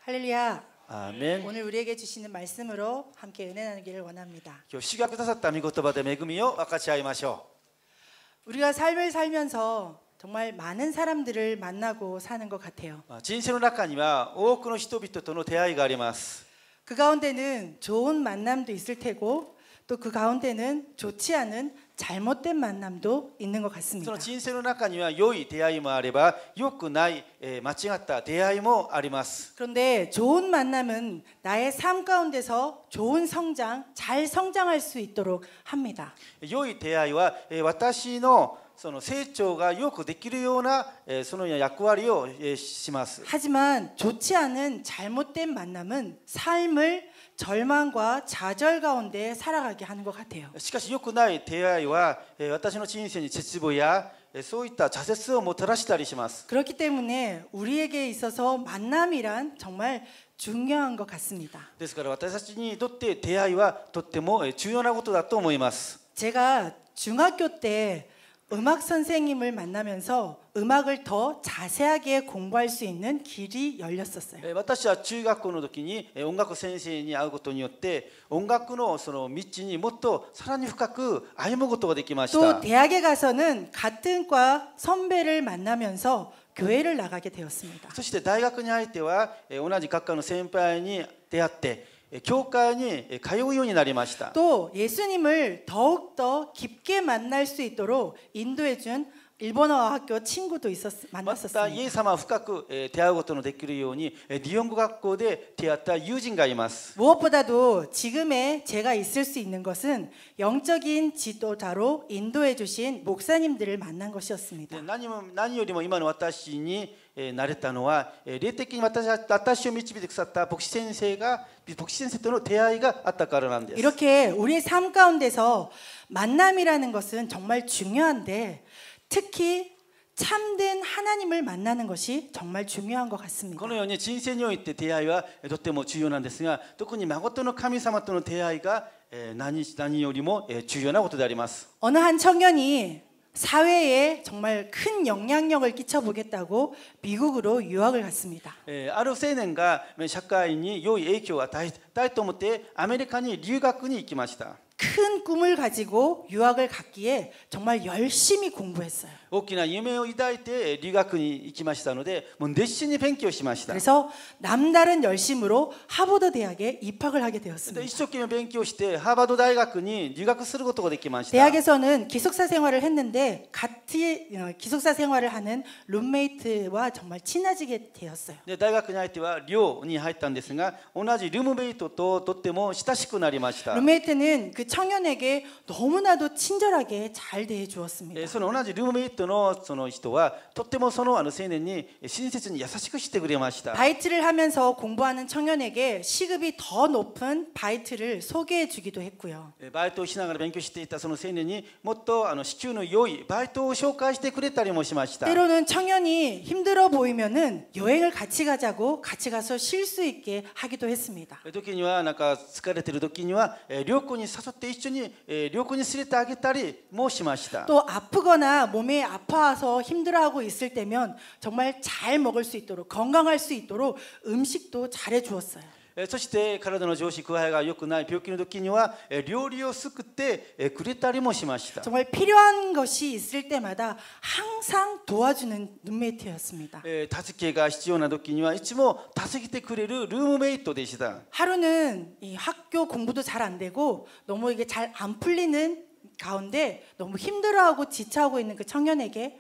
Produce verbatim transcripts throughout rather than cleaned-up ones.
할렐루야. 아멘. 오늘 우리에게 주시는 말씀으로 함께 은혜 나누기를 원합니다. 今日主がくださった御言葉で恵みを分かち合いましょ 우리가 삶을 살면서 정말 많은 사람들을 만나고 사는 것 같아요. う。人生の中には多くの人々との出会いがあります。 그 가운데는 좋은 만남도 있을 테고 또 그 가운데는 좋지 않은 잘못된 만남도 있는 것 そ 같습니다. の人生の中には良い出会いもあれば良くない、えー間違った出会いもあります。 그런데 좋은 만남은 나의 삶 가운데서 좋은 성장, 잘 성장할 수 있도록 합니다. 良い出会いは、えー私のその成長がよくできるような、えーそのような役割を、えーします。 하지만 좋지 않은 잘못된 만남은 삶을 절망과 좌절 가운데 살아가게 하는 것 같아요. しかし良くない出会いは、えー私の人生に絶望や、えーそういった挫折をもたらしたりします。 그렇기 때문에 우리에게 있어서 만남이란 정말 중요한 것 같습니다. ですから私たちにとって出会いはとってもえー重要なことだと思います。 제가 중학교 때 음악 선생님을 만나면서 음악을 더 자세하게 공부할 수 있는 길이 열렸었어요. えー私は中学校の時にえー音楽先生に会うことによって音楽のその道にもっとさらに深く歩むことができまし 또 た。 대학에 가서는 같은 과 선배를 만나면서 교회를 나가게 되었습니다. そして大学に入ってはえー同じ学科の先輩に出会ってえー教会にえー通うようになりました。 또 예수님을 더욱더 깊게 만날 수 있도록 인도해 준 일본어 학교 친구도 있었 またイエス 만났었습니다. 様を深くえー出会うことのできるようにえー日本語学校で出会った友人がいます。 무엇보다도 지금의 제가 있을 수 있는 것은 영적인 지도자로 인도해 주신 목사님들을 만난 것이었습니다. で何も何よりも今の私にえーなれたのはえー霊的に私私を導いてくださった牧師先生が牧師先生との出会いがあったからなんです。 이렇게 우리의 삶 가운데서 만남이라는 것은 정말 중요한데 특히 참된 하나님을 만나는 것이 정말 중요한 것 같습니다. このように人生において出会いはえーとっても重要なんですが、特に誠の神様との出会いがえー何何よりもえー重要なことであります。 어느 한 청년이 사회에 정말 큰 영향력을 끼쳐보겠다고 미국으로 유학을 갔습니다. えーある青年が社会に良い影響を与えたいと思ってアメリカに留学に行きました。 큰 꿈을 가지고 유학을 갔기에 정말 열심히 공부했어요. 大きな夢を抱いて留学に行きましたので、もう熱心に勉強しました。 그래서 남다른 열심으로 하버드 대학에 입학을 하게 で 되었습니다. 一生懸命勉強してハーバード大学に留学することができました。 대학에서는 기숙사 생활을 했는데 같이 어, 기숙사 생활을 하는 룸메이트와 정말 친해지게 되었어요. で大学に入っては寮に入ったんですが、同じルームメイトととっても親しくなりました。 룸메이트는 그 청년에게 너무나도 친절하게 잘 대해 え 주었습니다. ーその同じルームメイトのその人はとってもそのあの青年に親切に優しくしてくれました。 바이트를 하면서 공부하는 청년에게 시급이 더 높은 바이트를 소개해 주기도 했고요. えーバイトをしながら勉強していたその青年にもっとあの支給の良いバイトを紹介してくれたりもしました。 때로는 청년이 힘들어 보이면은 여행을 같이 가자고 같이 가서 쉴 수 있게 하기도 했습니다. 時にはなんか疲れてる時にはえー旅行に誘って一緒にえー旅行に連れてあげたりもしました。 또 아프거나 몸에 아파서 힘들어하고 있을 때면 정말 잘 먹을 수 있도록 건강할 수 있도록 음식도 잘해 주었어요. えーそして体の調子具合が良くない病気の時にはえー料理を作ってえーくれたりもしました。 정말 필요한 것이 있을 때마다 항상 도와주는 룸메이트였습니다. えー助けが必要な時にはいつも助けてくれるルームメイトでした。 하루는 이 학교 공부도 잘 안 되고 너무 이게 잘 안 풀리는 가운데 너무 힘들어하고 지쳐하고 있는 그 청년에게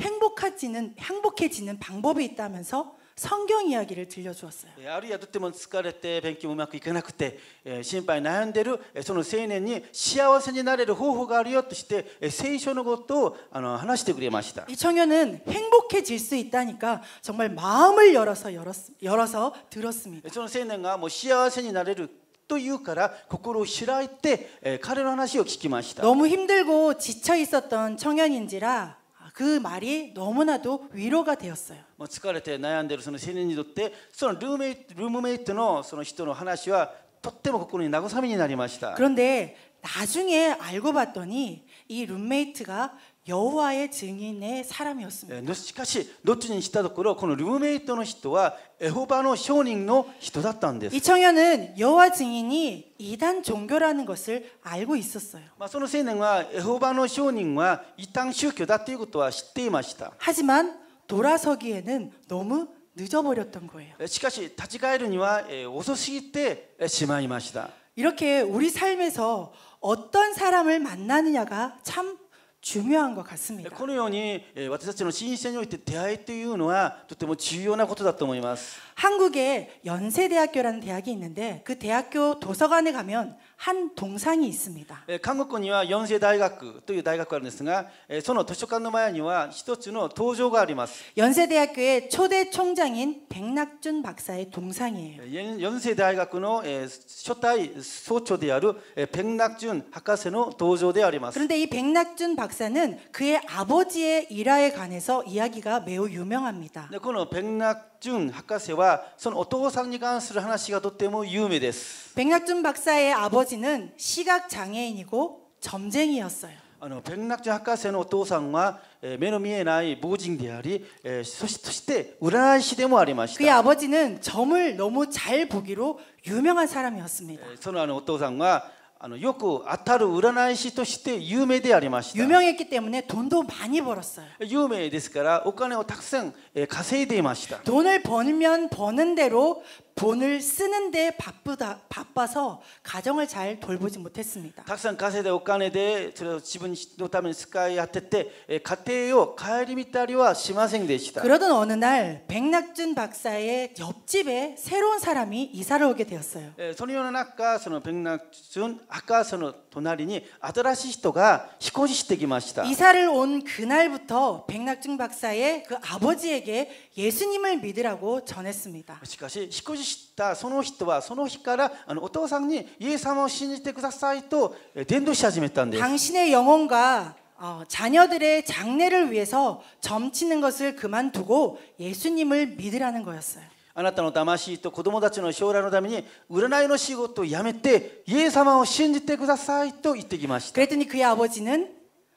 행복해지는 행복해지는 방법이 있다면서 성경 이야기를 들려주었어요. えーあるいはとっても疲れて勉強もうまくいかなくてえー心配悩んでるえーその青年に幸せになれる方法があるよとしてえー聖書のことをあの話してくれました。 이 청년은 행복해질 수 있다니까 정말 마음을 열어서 열었, 열어서 들었습니다. その青年がもう幸せになれるというから心を開いてえー彼の話を聞きました。 너무 힘들고 지쳐 있었던 청년인지라 그 말이 너무나도 위로가 되었어요. もう疲れて悩んでいるその青年にとってそのルームメイト、ルームメイトのその人の話はとっても心に慰めになりました。 그런데 나중에 알고 봤더니 이 룸메이트가 여호와의 증인의 え 사람이었습니다. ーのしかし後に知ったところこのルーメイトの人はエホバの証人の人だったんです。 이 청년은 여호와 증인이 이단 종교라는 것을 알고 있었어요. まあその青年はエホバの証人は異端宗教だということは知っていました。 하지만 돌아서기에는 너무 늦어버렸던 거예요. しかし立ち返るにはえー遅すぎてえーしまいました。 이렇게 우리 삶에서 어떤 사람을 만나느냐가 참 중요한 것 같습니다. このようにえー私たちの人生において出会いというのはとても重要なことだと思います。 한국에 연세대학교라는 대학이 있는데 그 대학교 도서관에 가면 한 동상이 있습니다. えー韓国には四世大学という大学があるんですが、えーその図書館の前には一つの登場があります。 연세대학교의 초대 총장인 백낙준 박사의 동상이에요. 四世大学のえー初代総長であるえーペンナクジュン博士の登場であります。 그런데 이 백낙준 박사는 그의 아버지의 일화에 관해서 이야기가 매우 유명합니다. でこのペンナクジュン博士はそのお父さんに関する話がとっても有名です。 백낙준 박사의 아버지는 시각 장애인이고 점쟁이였어요. あのペンナクジュン博士のお父さんはえー目の見えない盲人であり、えーそしそして占い師でもありまし 그의 た。 아버지는 점을 너무 잘 보기로 유명한 사람이었습니다. えーそのあのお父さんはあのよく当たる占い師として有名でありました。 유명했기 때문에 돈도 많이 벌었어요. 有名ですからお金をたくさんえー稼いでいました。 돈을 벌면 버는 대로 돈을 쓰는데 바쁘다 바빠서 가정을 잘 돌보지 못했습니다. たくさん稼いだお金でそれを自分のために使い当ててえー家庭を顧みたりはしませんでした。 그러던 어느 날 백낙준 박사의 옆집에 새로운 사람이 이사를 오게 되었어요. えーそのような中そのペンナクジュン博士の隣に新しい人が引っ越ししてきました。 이사를 온 그날부터 백낙준 박사의 그 아버지에게 예수님을 믿으라고 전했습니다. しかし引っ越ししたその人はその日からあのお父さんにイエス様を信じてくださいとえー伝道し始めたんです。 당신의 영혼과 어, 자녀들의 장래를 위해서 점치는 것을 그만두고 예수님을 믿으라는 거였어요. あなたの魂と子供たちの将来のために占いの仕事をやめてイエス様を信じてくださいと言ってきました。 그랬더니 그의 아버지는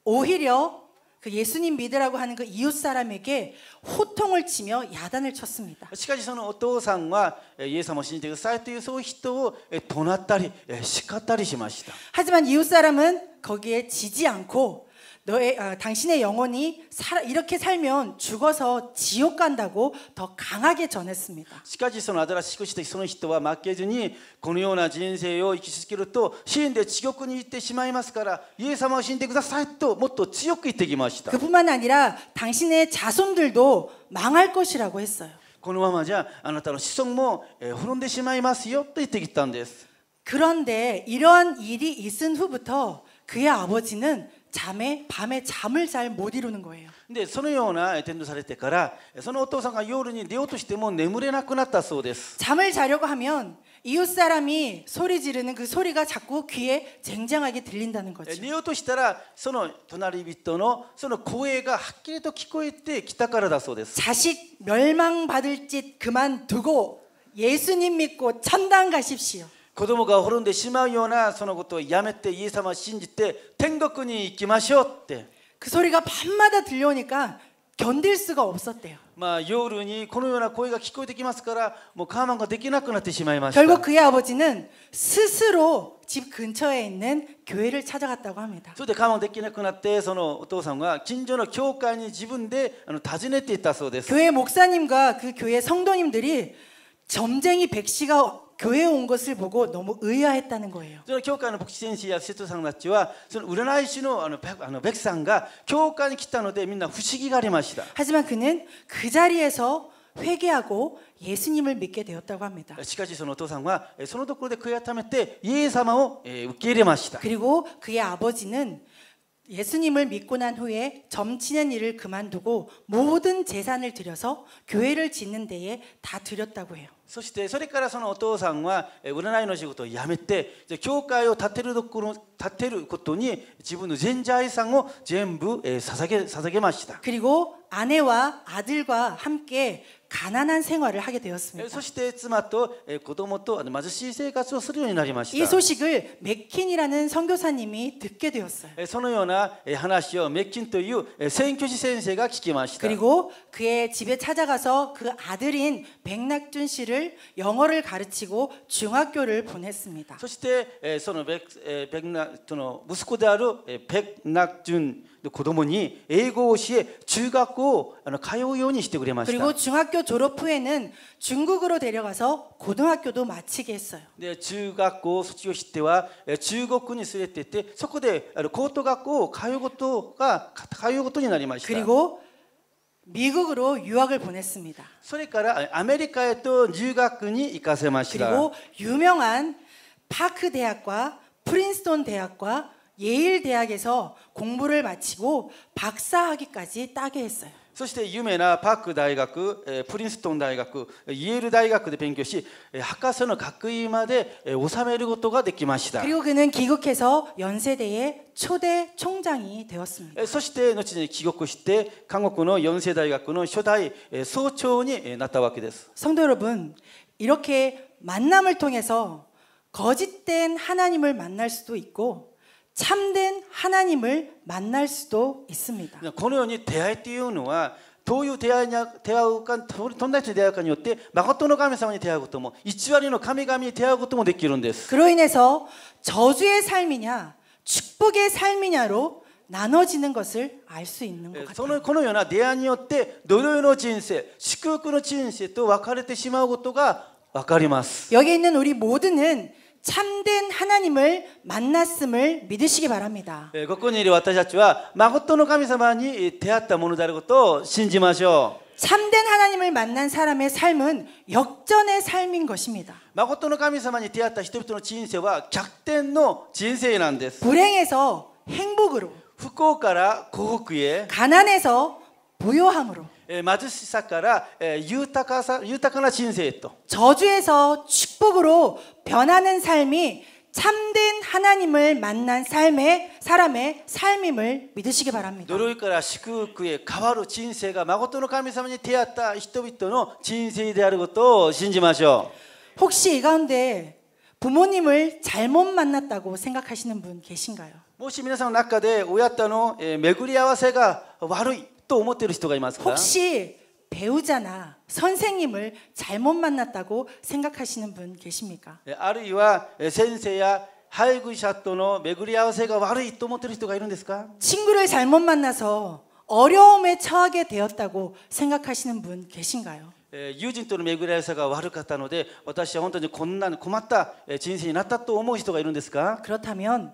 오히려 그 예수님 믿으라고 하는 그 이웃 사람에게 호통을 치며 야단을 쳤습니다. しかしそのお父さんはえーイエス様を信じてくださいというそういう人をえー怒鳴ったりえー叱ったりしました。 하지만 이웃 사람은 거기에 지지 않고 너의 아, 당신의 영혼이 살, 이렇게 살면 죽어서 지옥 간다고 더 강하게 전했습니다. しかしその新しくしてその人は負けずにこのような人生を生き続けると死んで地獄に行ってしまいますからイエス様を信じてくださいともっと強く言ってきました。 그뿐만 아니라 당신의 자손들도 망할 것이라고 했어요. このままじゃあなたの子孫もえー滅んでしまいますよと言ってきたんです。 그런데 이러한 일이 있은 후부터 그의 아버지는 잠에 밤에 잠을 잘 못 이루는 거예요. でそのような伝道されてからそのお父さんが夜に寝ようとしても眠れなくなったそうです。 잠을 자려고 하면 이웃 사람이 소리 지르는 그 소리가 자꾸 귀에 쟁쟁하게 들린다는 거죠. 寝ようとしたらその隣人のその声がはっきりと聞こえてきたからだそうです。 자식 멸망받을 짓 그만두고 예수님 믿고 천당 가십시오. 子供が滅んでしまうようなそのことをやめてイエス様を信じて天国に行きましょうって。 그 소리가 밤마다 들려오니까 견딜 수가 없었대요. まあ夜にこのような声が聞こえてきますからもう我慢ができなくなってしまいました。 결국 그의 아버지는 스스로 집 근처에 있는 교회를 찾아갔다고 합니다. それで我慢できなくなってそのお父さんは近所の教会に自分であの訪ねていったそうです。 교회 목사님과 그 교회 성도님들이 점쟁이 백 씨가 교회에 온 것을 보고 너무 의아했다는 거예요. その教会の牧師先生や生徒さんたちはその占い師のあのベあのベクさんが教会に来たのでみんな不思議がありました。 하지만 그는 그 자리에서 회개하고 예수님을 믿게 되었다고 합니다. しかしそのお父さんはえそのところで悔い改めてイエス様をえ受け入れました。 그리고 그의 아버지는 예수님을 믿고 난 후에 점치는 일을 그만두고 모든 재산을 들여서 교회를 짓는 데에 다 드렸다고 해요. そしてそれからそのお父さんはえー占いの仕事を辞めて、じゃあ教会を建てるところ建てることに自分の全財産を全部えー捧げ捧げました。 그리고 아내와 아들과 함께 가난한 생활을 하게 えー 되었습니다. そして妻とえー子供とあの貧しい生活をするようになりまし 이 た。 소식을 맥킨이라는 선교사님이 듣게 되었어요. えーそのようなえー話をメッキンというえー宣教師先生が聞きました。 그리고 그의 집에 찾아가서 그 아들인 백낙준 씨를 영어를 가르치고 중학교를 보냈습니다. そしてえーそのベクえーベクナその息子であるえーペクナクジュンの子供に英語を教え中学校をあの通うようにしてくれました。 그리고 중학교 졸업 후에는 중국으로 데려가서 고등학교도 마치게 했어요. で中学校を卒業してはえー中国に連れて行ってそこであの高等学校を通うことが通うことになりました。 그리고 미국으로 유학을 보냈습니다. それからアメリカへと留学に行かせました。 그리고 유명한 파크 대학과 프린스톤 대학과 예일 대학에서 공부를 마치고 박사학위까지 따게 했어요. そして有名なパーク大学、えープリンストン大学、イェール大学で勉強し、えー博士の学位までえー収めることができました。 그리고 그는 귀국해서 연세대의 초대 총장이 되었습니다. えーそして後に帰国して韓国の四世大学の初代えー総長にえーなったわけです。 성도 여러분, 이렇게 만남을 통해서 거짓된 하나님을 만날 수도 있고 참된 하나님을 만날 수도 있습니다. このように出会いというのはどういう出会いに出会うか、どんな人に出会うかによって誠の神様に出会うことも偽りの神々に出会うこともできるんです。 그로 인해서 저주의 삶이냐 축복의 삶이냐로 나눠지는 것을 알 수 있는 것 その 같아요. このような出会いによってどのような人生、祝福の人生と分かれてしまうことが分かります。 여기 있는 우리 모두는 참된 하나님을 만났음을 믿으시기 바랍니다. ここにいる私たちは誠の神様に出会ったものであることを信じましょう。 참된 하나님을 만난 사람의 삶은 역전의 삶인 것입니다. 誠の神様に出会った人々の人生は逆転の人生なんです。 불행에서 행복으로, 不幸から幸福へ、 가난에서 부요함으로, えー貧しさからえー豊かさ、豊かな人生へと、 저주에서 축복으로 변하는 삶이 참된 하나님을 만난 삶의 사람의 삶임을 믿으시기 바랍니다. 呪いから祝福へ変わる人生が誠の神様に出会った人々の人生であることを信じましょ 혹시 이 가운데 부모님을 잘못 만났다고 생각하시는 분 계신가요? う。もし皆さんの中で親とのえー巡り合わせが悪いと思っている人がいますか？ 혹시 배우자나 선생님을 잘못 만났다고 생각하시는 분 계십니까? えあるいはえ先生や配偶者との巡り合わせが悪いと思っている人がいるんですか？ 친구를 잘못 만나서 어려움에 처하게 되었다고 생각하시는 분 계신가요? え友人との巡り合わせが悪かったので私は本当にこんな困ったえ人生になったと思う人がいるんですか？ 그렇다면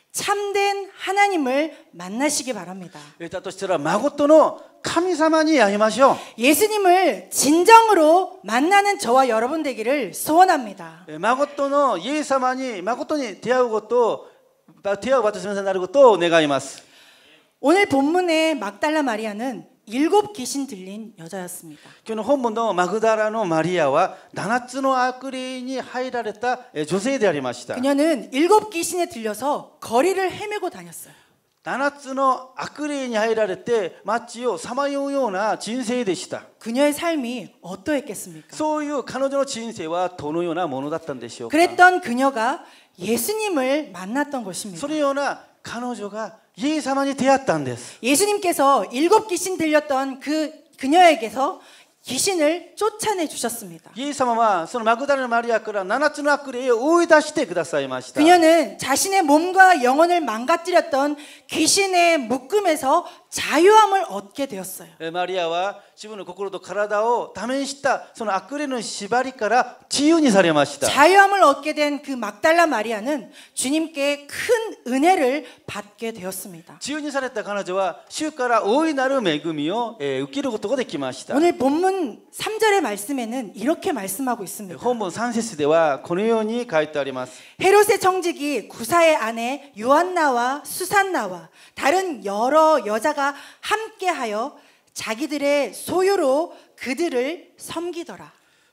참된 하나님을 만나시기 바랍니다. えだとしたら誠の神様に会いましょう。 예수님을 진정으로 만나는 저와 여러분 되기를 소원합니다. え誠のイエス様に誠に出会うことを出会う私のになることを願います。 오늘 본문의 막달라 마리아는 일곱 귀신 들린 여자였습니다. 今日の本文のマグダラのマリアは七つの悪霊に入られたえ女性でありました。 그녀는 일곱 귀신에 들려서 거리를 헤매고 다녔어요. 七つの悪霊に入られて街をさまようような人生でした。 그녀의 삶이 어떠했겠습니까? そういう彼女の人生はどのようなものだったんでしょうか。 그랬던 그녀가 예수님을 만났던 것입니다. そのような彼女がイエス様に出会ったんです。 예수님께서 일곱 귀신 들렸던 그 그녀에게서 귀신을 쫓아내 주셨습니다. イエス様はそのマグダラのマリアから七つの悪霊を追い出してくださいました。 그녀는 자신의 몸과 영혼을 망가뜨렸던 귀신의 묶음에서 자유함을 얻게 되었어요. マリアは自分の心と体を試したその悪霊の縛りから自由にされました。 자유함을 얻게 된 그 막달라 마리아는 주님께 큰 은혜를 받게 되었습니다. 自由にされた彼女は主から大いなる恵みをえー受けることができました。 오늘 본문 삼 절의 말씀에는 이렇게 말씀하고 있습니다. 本文さん節ではこのように書いてあります。 헤롯의 청직이 구사의 아내 요한나와 수산나와 다른 여러 여자가 함께하여 자기들의 소유로 그들을 섬기더라.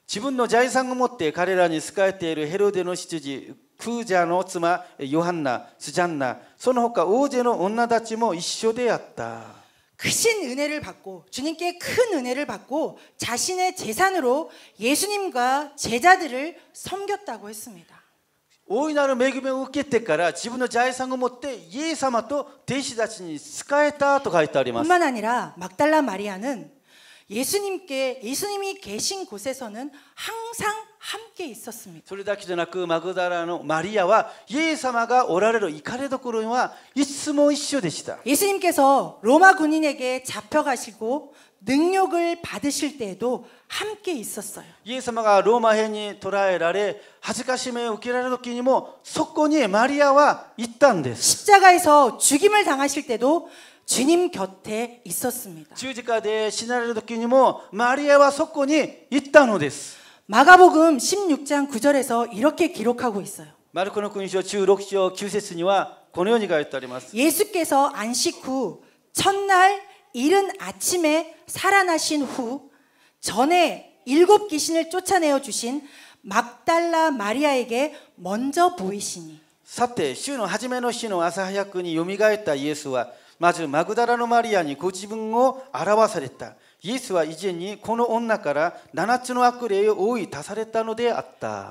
自分の財産を持って彼らに仕えているヘロデの執事クージャの妻ヨハンナ、スジャンナ、その他大勢の女たちも一緒であった。 크신 은혜를 받고 주님께 큰 은혜를 받고 자신의 재산으로 예수님과 제자들을 섬겼다고 했습니다. 大いなる恵みを受けてから自分の財産を持ってイエス様と弟子たちに仕えたと書いてあります。 뿐만 아니라 막달라 마리아는 예수님께 예수님이 계신 곳에서는 항상 함께 있었습니다. それだけでなくマグダラのマリアはイエス様がおられる行かれどころにはいつも一緒でした。 예수님께서 로마 군인에게 잡혀가시고 능력을 받으실 때에도 함께 있었어요. イエス様がローマ兵に捕らえられ恥ずかしめを受けられる時にもそこにマリアは行ったんです。 십자가에서 죽임을 당하실 때도 주님 곁에 있었습니다. 十字架で死なれる時にもマリアはそこに行ったのです。 마가복음 십육 장 구 절에서 이렇게 기록하고 있어요. マルコの福音書じゅうろく章きゅう節にはこのように書いてあります。 예수께서 안식 후 첫날 이른 아침에 살아나신 후 전에 일곱 귀신을 쫓아내어 주신 막달라 마리아에게 먼저 보이시니. さて週の初めの日の朝早くによみがえったイエスはまずマグダラのマリアにご自分を表された。イエスは以前にこの女から七つの悪霊を追い出されたのであった。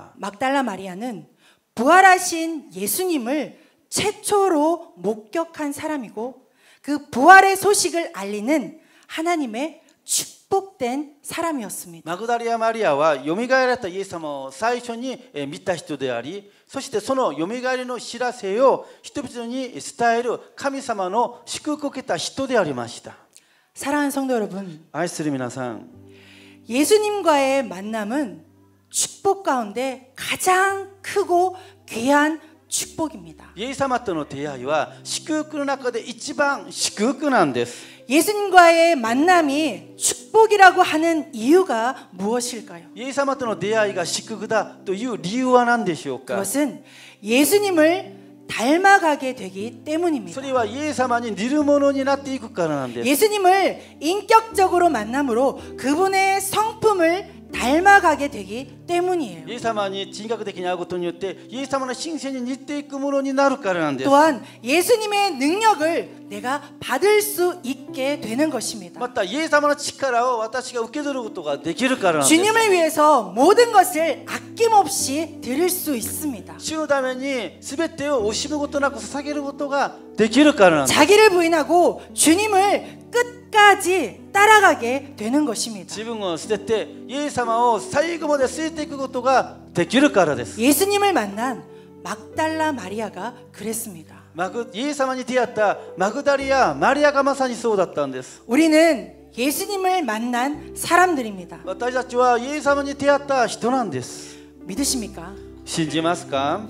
막달라 마리아는 부활하신 예수님을 최초로 목격한 사람이고 그 부활의 소식을 알리는 하나님의 축복된 사람이었습니다. マグダリア・マリアはよみがえられたイエス様を最初に見た人であり、そしてそのよみがえりの知らせを人々に伝える神様の祝福を受けた人でありました。 사랑하는 성도 여러분, 愛する皆さん、 예수님과의 만남은 축복 가운데 가장 크고 귀한 축복입니다. イエス様との出会いは祝福の中で一番祝福なんです。 예수님과의 만남이 축복이라고 하는 이유가 무엇일까요? イエス様との出会いが祝福だという理由は何でしょうか。 그것은 예수님을 닮아가게 되기 때문입니다. それはイエス様に似るものになっていくからなんです。 예수님을 인격적으로 만남으로 그분의 성품을 닮아가게 되기 때문이에요. イエス様に人格的に会うことによってイエス様の神性に似ていくものになるからなんです。 또한 예수님의 능력을 내가 받을 수 있게 되는 것입니다. またイエス様の力を私が受け取ることができるからなんです。 주님을 위해서 모든 것을 아낌없이 드릴 수 있습니다. 主のために全てを惜しむことなく捧げることができるからなんです。 자기를 부인하고 주님을 끝까지 따라가게 되는 것입니다. 自分を捨ててイエス様を最後まで据えていくことができるからです。 예수님을 만난 막달라 마리아가 그랬습니다. マグイエス様に出会ったマグダリア・マリアがまさにそうだったんです。 우리는 예수님을 만난 사람들입니다. 私たちはイエス様に出会った人なんです。 믿으십니까? 信じますか？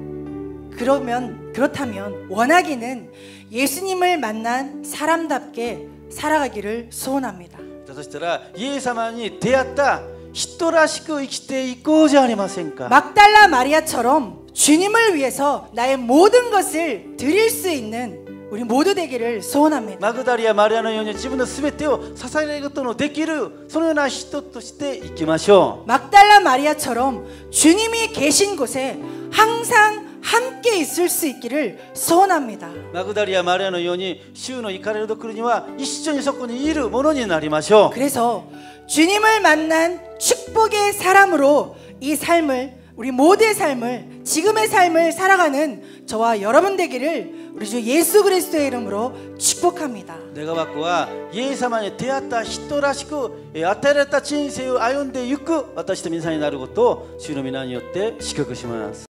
그러면 그렇다면 원하기는 예수님을 만난 사람답게 살아가기를 소원합니다. だとしたらイエス様に出会った人らしく生きていこうじゃありませんか。 막달라 마리아처럼 주님을 위해서 나의 모든 것을 드릴 수 있는 우리 모두 되기를 소원합니다. マグダリア・マリアのように自分のすべてを捧げることのできるそのような人として生きましょう。 막달라 마리아처럼 주님이 계신 곳에 항상 함께 있을 수 있기를 소원합니다. マグダリア・マリアのように主の行かれるところには一緒にそこにいるものになりましょう。 그래서 주님을 만난 축복의 사람으로 이 삶을 우리 모두의 삶을 지금의 삶을 살아가는 저와 여러분 되기를 우리 주 예수 그리스도의 이름으로 축복합니다. 願わくはイエス様に出会った人らしく与えられた人生を歩んでいく私と皆さんになることを主の皆によって祝福します。